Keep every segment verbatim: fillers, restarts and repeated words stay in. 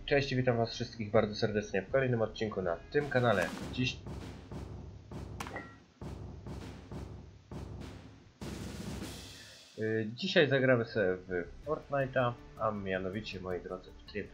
Cześć, witam was wszystkich bardzo serdecznie w kolejnym odcinku na tym kanale. Dziś... Yy, dzisiaj zagramy sobie w Fortnite'a, a mianowicie, moi drodzy, w tryb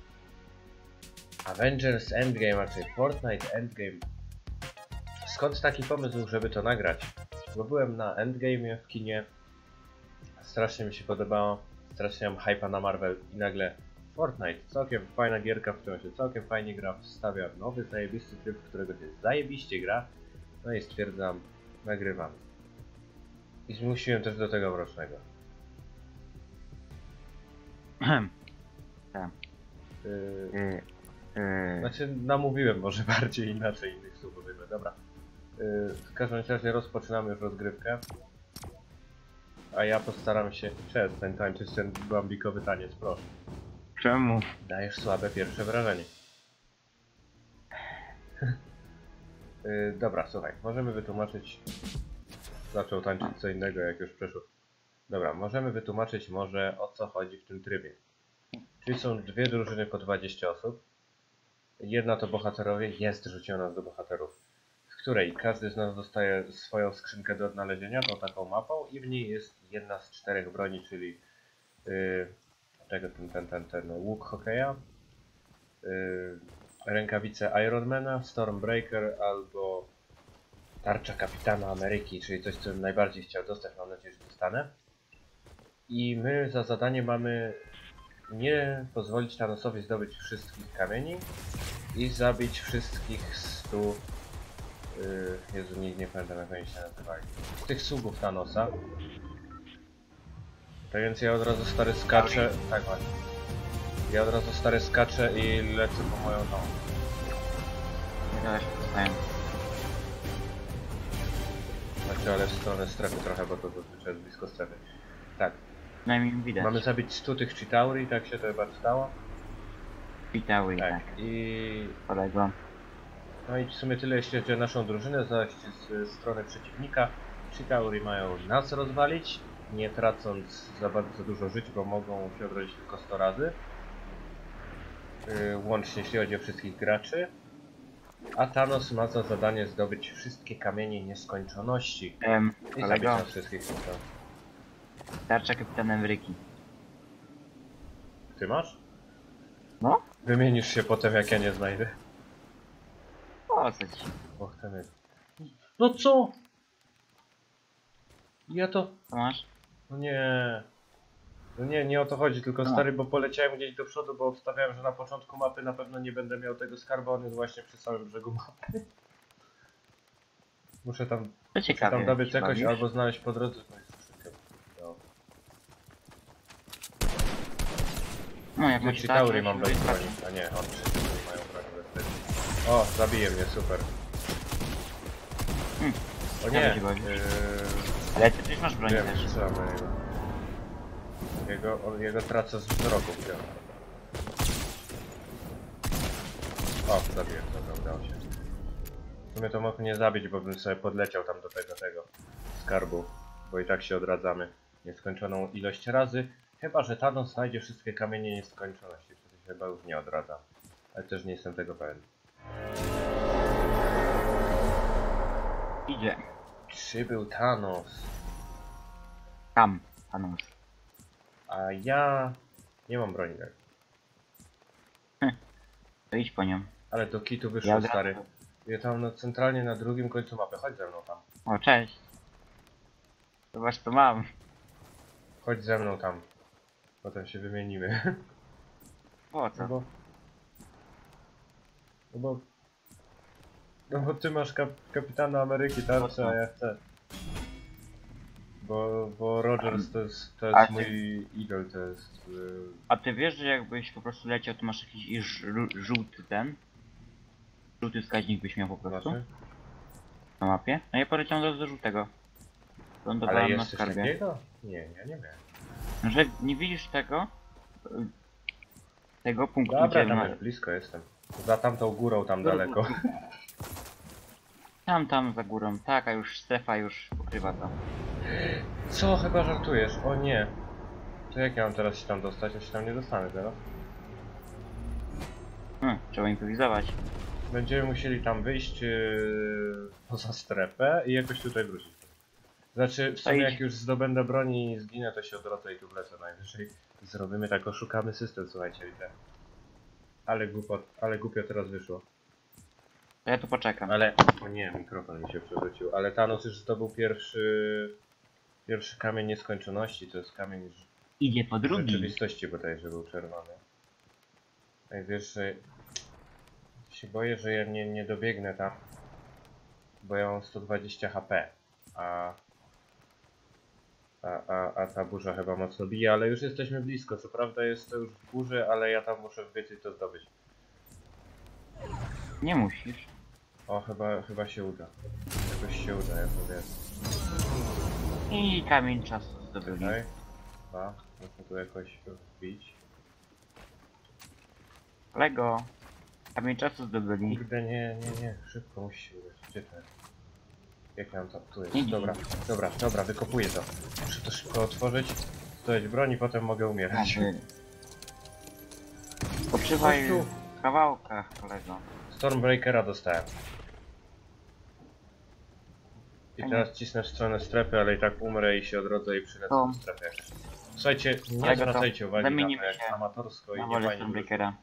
Avengers Endgame, a czyli Fortnite Endgame. Skąd taki pomysł, żeby to nagrać? Bo byłem na Endgame'ie w kinie, strasznie mi się podobało, strasznie mam hype'a na Marvel i nagle Fortnite, całkiem fajna gierka, w którą się całkiem fajnie gra, wstawia nowy, zajebisty tryb, w którego się zajebiście gra. No i stwierdzam, nagrywam. I zmusiłem też do tego mrocznego. Tak. Yy, yy. Znaczy, namówiłem może bardziej inaczej innych słów używać. Dobra. Yy, w każdym razie rozpoczynamy już rozgrywkę. A ja postaram się przestań tańczyć ten bambikowy taniec, proszę. Czemu? Dajesz słabe pierwsze wrażenie. yy, dobra, słuchaj, możemy wytłumaczyć... Zaczął tańczyć co innego, jak już przeszło. Dobra, możemy wytłumaczyć może, o co chodzi w tym trybie. Czyli są dwie drużyny po dwadzieścia osób. Jedna to bohaterowie, jest rzucona do bohaterów, w której każdy z nas dostaje swoją skrzynkę do odnalezienia, tą taką mapą, i w niej jest jedna z czterech broni, czyli yy, tego, ten, ten, ten, ten łuk hokeja, yy, rękawice Ironmana, Stormbreaker albo tarcza Kapitana Ameryki, czyli coś, co bym najbardziej chciał dostać, mam nadzieję, że dostanę. I my za zadanie mamy nie pozwolić Thanosowi zdobyć wszystkich kamieni i zabić wszystkich stu... Yy, Jezu, nie, nie pamiętam, jak oni się nazywali. Z tych sługów Thanosa. Tak więc ja od razu stary skaczę... Tak właśnie. Ja od razu stary skaczę i lecę po moją nogę. Nie dałeś postawić. Znaczy, ale w stronę strefy trochę, bo to zazwyczaj jest blisko strefy. Tak. Przynajmniej widać. Mamy zabić stu tych Chitauri, tak się to chyba czytało. Witały, Tak. tak. I... Poległo. No i w sumie tyle, jeśli chodzi o naszą drużynę, zaś z strony przeciwnika. Chitauri mają nas rozwalić, nie tracąc za bardzo dużo żyć, bo mogą się odrodzić tylko sto razy. Yy, łącznie, jeśli chodzi o wszystkich graczy. A Thanos ma za zadanie zdobyć wszystkie kamienie nieskończoności. Em, I zabić kolego, nas wszystkich. To. tarcza Kapitana Ameryki. Ty masz? No? Wymienisz się potem, jak ja nie znajdę. O co ci? Och, ten jest. No co? Ja to... Co masz? No nie... No nie, nie o to chodzi, tylko No. stary, bo poleciałem gdzieś do przodu, bo obstawiałem, że na początku mapy na pewno nie będę miał tego skarbu, on jest właśnie przy samym brzegu mapy. Muszę tam, To muszę ciekawe. tam dobyć się czegoś bawisz? albo znaleźć po drodze. No. No, jak Nie, macie Chitauri mam tarczę, bez to broni, jest a nie, on Chitauri mają broń bez broni. O, zabije mnie, super. Hmm. O nie, się bawisz? yy... Ale ty też masz broń wiem, też. strzelam na niego. Jego, on, jego tracę z wzroku. O, zabiłem, dobra, udało się. W sumie to mógł nie zabić, bo bym sobie podleciał tam do tego, tego skarbu. Bo i tak się odradzamy nieskończoną ilość razy. Chyba że Thanos znajdzie wszystkie kamienie nieskończoności. Wtedy się chyba już nie odradza. Ale też nie jestem tego pewien. Idzie. Przybył Thanos. Tam, Thanos. A ja... nie mam broni. To idź po nią. Ale do kitu wyszło, Ja stary. Ja tam no, centralnie na drugim końcu mapy. Chodź ze mną tam. O, cześć. Zobacz, co mam. Chodź ze mną tam. Potem się wymienimy. Po co? No bo... No bo... No bo ty masz kap Kapitana Ameryki tarczę, a ja chcę. Bo, bo Rogers to jest, to A jest ty- mój idol, to jest... Yy... A ty wiesz, że jakbyś po prostu leciał, to masz jakiś iż żu- żółty ten? Żółty wskaźnik byś miał po prostu Znaczy? na mapie? No ja poleciałem do, do żółtego. Ale Lądowałem na jest coś skarbie. takiego? Nie, ja nie wiem. Że nie widzisz tego? y, Tego punktu, Dobra, gdzie tam ma... już blisko jestem. Za tamtą górą tam daleko. Tam, tam za górą, tak, a już strefa już pokrywa to. Co? Chyba żartujesz? O nie. To jak ja mam teraz się tam dostać? Ja się tam nie dostanę teraz. Trzeba improwizować. Będziemy musieli tam wyjść yy, poza strefę i jakoś tutaj wrócić. Znaczy, w sumie idź. jak już zdobędę broni i zginę, to się odwrócę i tu wlecę. Najwyżej zrobimy tak, oszukamy system, słuchajcie, i tak. Ale głupio, ale głupio teraz wyszło. To ja tu poczekam. Ale, o nie, mikrofon mi się przewrócił. Ale Thanos już zdobył pierwszy, pierwszy kamień nieskończoności, to jest kamień ż- Idzie po drugi. rzeczywistości bodajże był czerwony. No wiesz, że się boję, że ja nie, nie dobiegnę tam, bo ja mam sto dwadzieścia H P, a, a, a, a ta burza chyba mocno bije, ale już jesteśmy blisko. Co prawda jest to już w burzy, ale ja tam muszę wbiec i to zdobyć. Nie musisz. O, chyba, chyba się uda. Jakoś się uda, ja to wiem. I kamień czasu zdobyli. Czekaj. Dwa, muszę tu jakoś wbić. Lego. Kamień czasu zdobyli. Kurde, nie, nie, nie, szybko musi się udać. Gdzie to jest? Jak ja mam tam? Tu jest. Nie Dobra, dobra, dobra, wykopuję to. Muszę to szybko otworzyć, zdobyć broń i potem mogę umierać. Aby... Poczywaj Chodź tu. w kawałkach, kolego. Stormbreakera dostałem. I teraz cisnę w stronę strefy, ale i tak umrę i się odrodzę i przylecę To. do strefy. Słuchajcie, nie Ale to zwracajcie uwagi na zamienimy to, jak się amatorsko i Na nie wolę fajnie wyszło. Stormbreakera.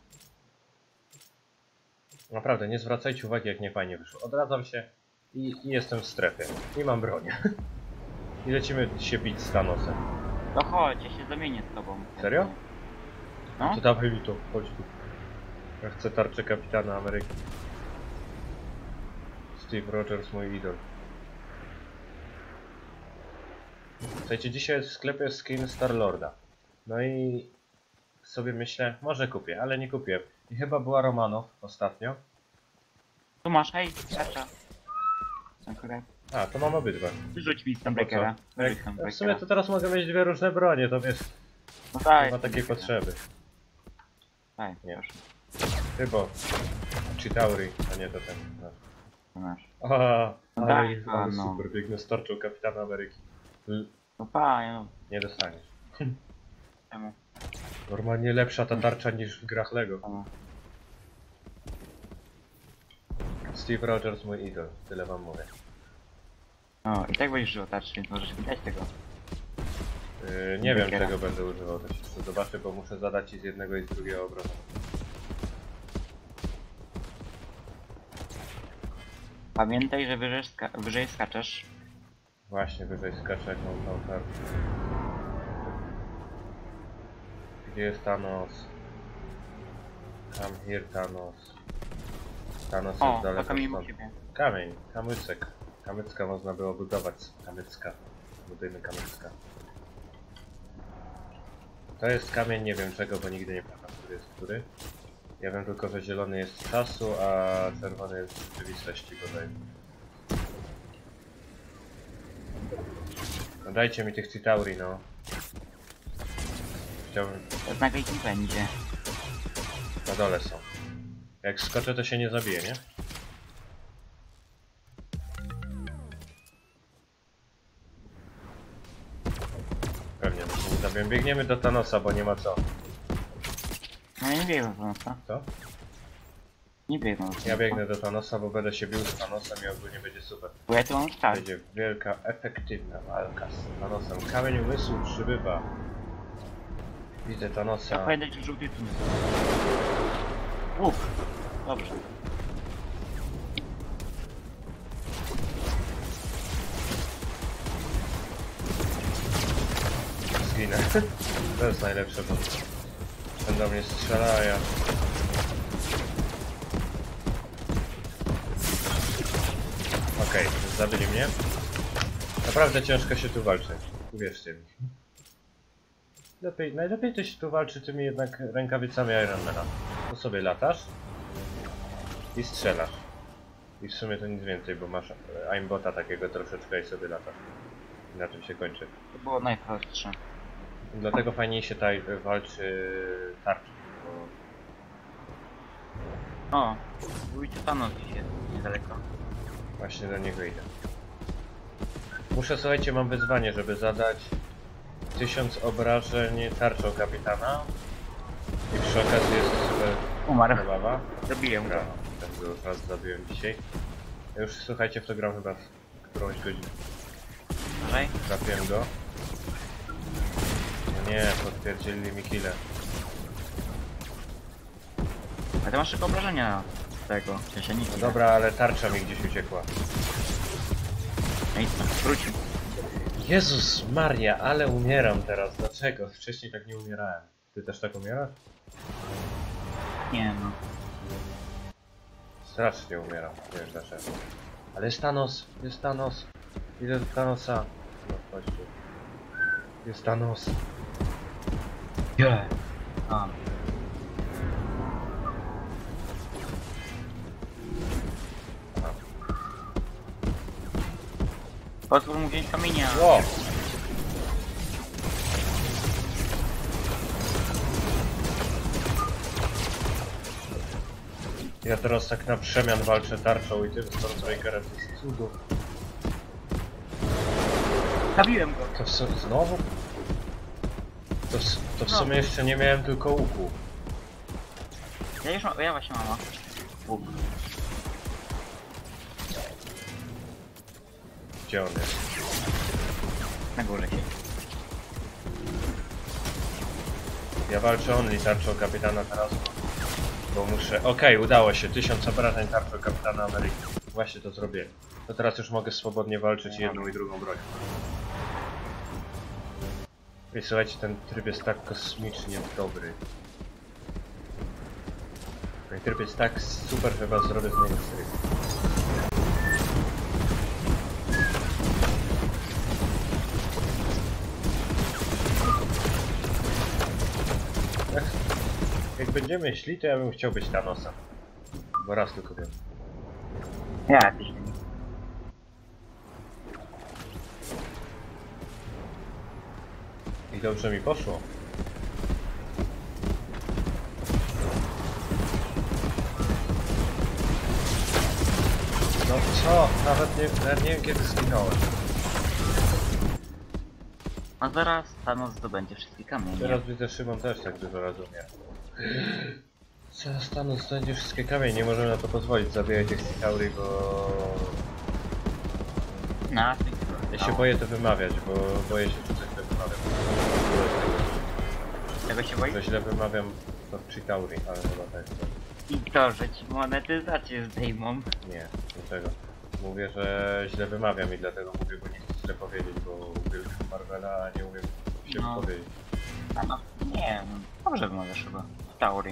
Naprawdę, nie zwracajcie uwagi, jak nie fajnie wyszło. Odradzam się i, i jestem w strefie. I mam broń. I lecimy się bić z Thanosem. To chodź, ja się zamienię z tobą. Serio? No? To dawaj mi to, chodź tu. Ja chcę tarczę Kapitana Ameryki. Steve Rogers, mój idol. Słuchajcie, dzisiaj jest w sklepie skin Star-Lorda. No i sobie myślę, może kupię, ale nie kupię. I chyba była Romanow ostatnio. Tu masz, hej, tarcza. Akurat. A, to mam obydwa. Wyrzuć mi Po co? Stormbreakera. Wyrzuć Jak, w Stormbreakera. sumie to teraz mogę mieć dwie różne bronie, to wiesz, No daj. nie ma takiej potrzeby. Daj, Nie. proszę. Chyba Chitauri, a nie to ten. No. To masz. A, No ale, daj, ale no. super, biegnę z torczą Kapitana Ameryki. L No panie, no. nie dostaniesz. Czemu? Normalnie lepsza ta tarcza niż w grach Lego. Czemu? Steve Rogers, mój idol, tyle wam mówię. No, i tak będziesz żył tarczy, więc możesz mi dać tego. Yy, nie wiem Breakera. czego będę używał, to się jeszcze zobaczę, bo muszę zadać i z jednego i z drugiego obronu. Pamiętaj, że wyżej, ska wyżej skaczesz. Właśnie, wyżej skaczę jak mam tą tarczę. Gdzie jest Thanos? Come here, Thanos. Thanos O, jest to daleko kamień u stąd. ciebie. Kamień, kamyczek. Kamyczka można było budować. Kamyczka. Budujmy kamyczka. To jest kamień, nie wiem czego, bo nigdy nie pamiętam, który jest który. Ja wiem tylko, że zielony jest z czasu, a czerwony jest z rzeczywistości bodaj. No dajcie mi tych Chitauri, no. Chciałbym... To na jakim będzie. Na dole są. Jak skoczę, to się nie zabije, nie? Pewnie, to się nie zabiję. Biegniemy do Thanosa, bo nie ma co. No ja nie biegnę do nosa. Co? Nie biegnę do Ja biegnę do Thanosa, bo będę się bił z Thanosem i ogólnie będzie super. Bo ja tu mam start. Będzie wielka, efektywna walka z Thanosem. Kamień umysłu przybywa. Widzę Ja Thanosa. pamiętaj, że żółty tu nie. Uff, dobrze. Zginę. To jest najlepsze, bo będą mnie strzelają. Okej, okay, zabili mnie. Naprawdę ciężko się tu walczy. Uwierzcie mi. Lepiej, najlepiej to się tu walczy tymi jednak rękawicami Ironmana. To sobie latasz i strzelasz. I w sumie to nic więcej, bo masz aimbota takiego troszeczkę i sobie latasz. I na tym się kończy. To było najprostsze. Dlatego fajniej się tutaj walczy tarczą. Bo O, wójcie Thanos dzisiaj niedaleko. właśnie do niego idę. Muszę, słuchajcie, mam wyzwanie, żeby zadać tysiąc obrażeń tarczą kapitana. I przy okazji jest super Umarł. Zabawa. Zabiję go. Dobra, ten go raz zabiłem dzisiaj. Ja już słuchajcie, w to gram chyba w którąś godzinę. Uważaj. Trafiłem go. No nie, potwierdzili mi killę. A ty masz tylko obrażenia z tego. Ja się nic No nie. dobra, ale tarcza mi gdzieś uciekła. No i co? Wrócił. Jezus Maria, ale umieram teraz. Dlaczego? Wcześniej tak nie umierałem. Ty też tak umierasz? Nie no. Strasznie umieram. Nie wiem dlaczego. Ale jest Thanos, jest Thanos. Idę do Thanosa. No chodźcie. Jest Thanos. Gdzie? A. Pozwól mu wziąć kamienia. Ło! Ja teraz tak na przemian walczę tarczą i tym Stormbreakerem z cudów. Zabiłem go. To w sumie znowu? To w, to w No. sumie jeszcze nie miałem tylko łuku. Ja już mam, ja właśnie mam. Łuk. Gdzie on jest? Na górze się. Ja walczę only tarczą kapitana teraz. Bo muszę... Okej, udało się. Tysiąc obrażeń tarczą kapitana Ameryki. Właśnie to zrobię. To teraz już mogę swobodnie walczyć jedną i drugą bronią. I słuchajcie, ten tryb jest tak kosmicznie dobry. Ten tryb jest tak super, że chyba zrobię z niego tryb. Jak, jak będziemy szli, to ja bym chciał być Thanosa. Bo raz tylko wiem. Ja jakiś. I dobrze mi poszło. No co? Nawet nie, nawet nie wiem kiedy zginąłem. A zaraz Thanos zdobędzie wszystkie kamienie. Teraz widzę, Szymon też tak dużo razy umiera. Zaraz Thanos zdobędzie wszystkie kamienie, nie możemy na to pozwolić. Zabijać tych Centauri, bo... Na tych. Ja się boję to wymawiać, bo boję się, że coś źle wymawiam. Czego się boisz? Że źle wymawiam to Chitauri, ale chyba tak. I to, że ci monetyzację zdejmą. Nie, dlaczego? Mówię, że źle wymawiam i dlatego mówię, bo nie chcę źle powiedzieć, bo uwielbiam Marvela, a nie umiem się No. powiedzieć. A no, nie wiem. Dobrze wymawiasz chyba. W teorii.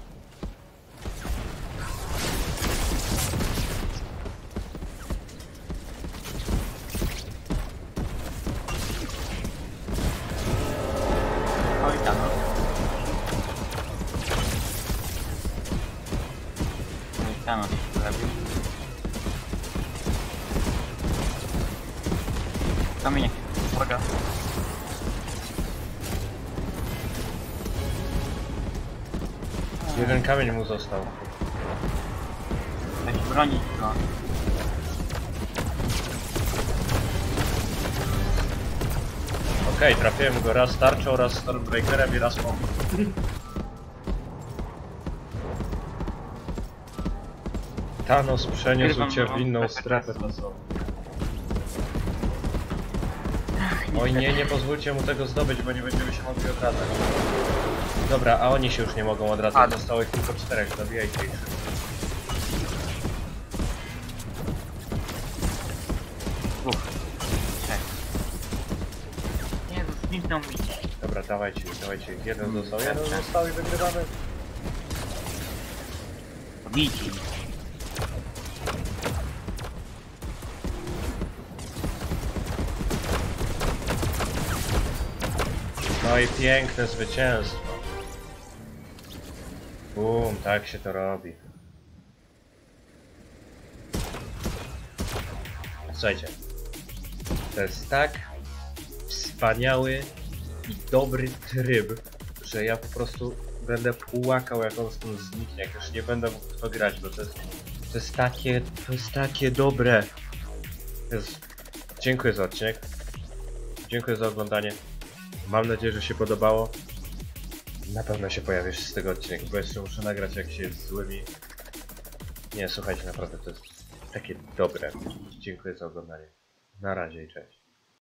Oj, Thanos. Oj, Thanos się zrobił. Kamienie. Uwaga. Jeden kamień mu został. Weź bronić go. Okej, okay, trafiłem go raz tarczą, raz Stormbreakerem i raz pompą. Thanos przeniósł cię w inną strefę czasową. Oj nie, nie pozwólcie mu tego zdobyć, bo nie będziemy się mogli odradzać. Dobra, a oni się już nie mogą odradzać, zostało ich tylko czterech, zabijajcie ich. Dwóch. Trzech. Jezu, zniknął mi. Dobra, dawajcie, dawajcie, jeden został, jeden został i wygrywamy. Bijcie. No i piękne zwycięstwo. Bum, tak się to robi. Słuchajcie, to jest tak wspaniały i dobry tryb, że ja po prostu będę płakał, jak on stąd zniknie, jak już nie będę mógł w to grać, bo to jest, to jest takie, to jest takie dobre. Jest... Dziękuję za odcinek. Dziękuję za oglądanie. Mam nadzieję, że się podobało. Na pewno się pojawisz z tego odcinka, bo jeszcze muszę nagrać jak się jest złymi. Nie, słuchajcie, naprawdę to jest takie dobre. Dziękuję za oglądanie. Na razie i cześć.